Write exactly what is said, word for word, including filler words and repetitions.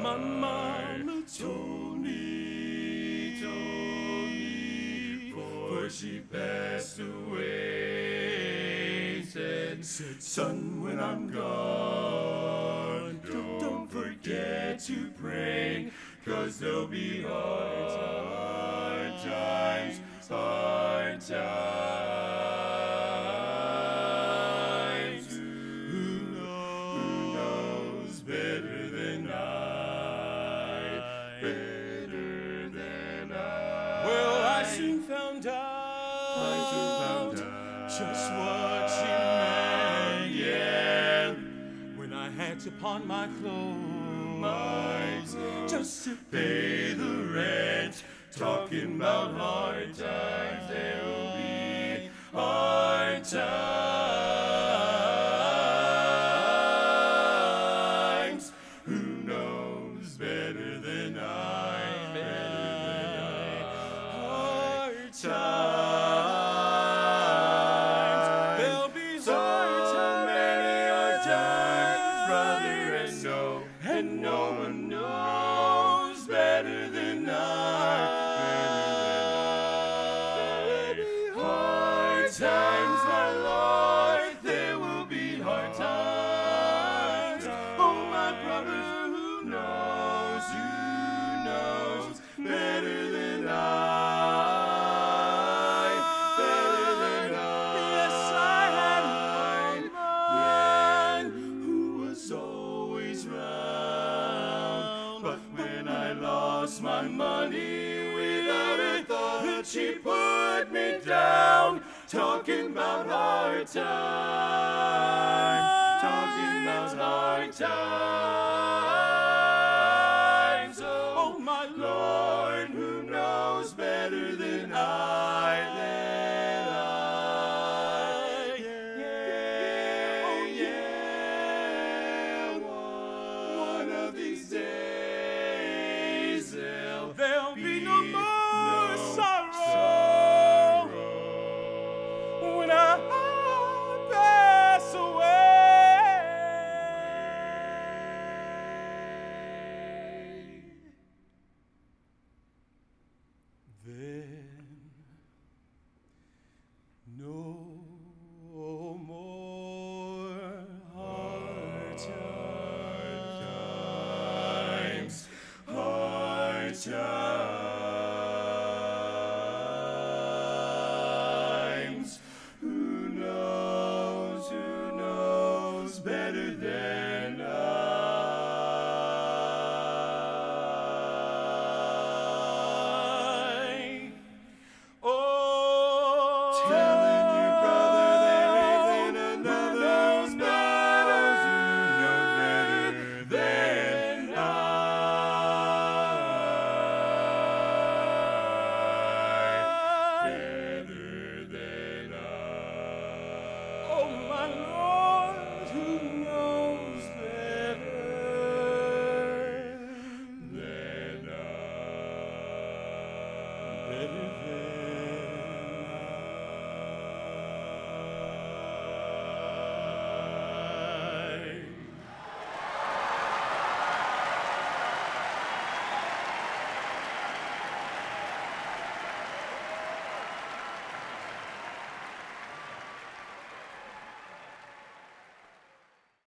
My mama told me, told me, before she passed away, said, said, son, when I'm gone, don't, don't forget to pray, 'cause there'll be hard times, hard times. Who knows, who knows better than I, better than I. Well, I soon found out, I soon found out just what she meant, yeah, when I had to pawn my clothes, my clothes just to pay the rent. Talking about hard times, there'll be hard times. Who knows better than I, better than I. Hard times, there'll be so many hard times, brother, and no, and no one knows better than I. Times, my Lord, there will be hard times. Oh, my brother, who knows, who knows better than I, better than I. Yes, I had one man who was always round, but when I lost my money without a thought, she put me down. Talking about hard times, talking about hard times. Oh, my Lord, who knows better than I, than I. Yeah, oh, yeah. One of these days there'll, there'll be no more no sorrow. When I pass away, then no more hard times, hard times. Who knows, who knows better than I. Oh, telling you, brother, there isn't another who knows, who knows better than I. Better than I. Oh, my Lord.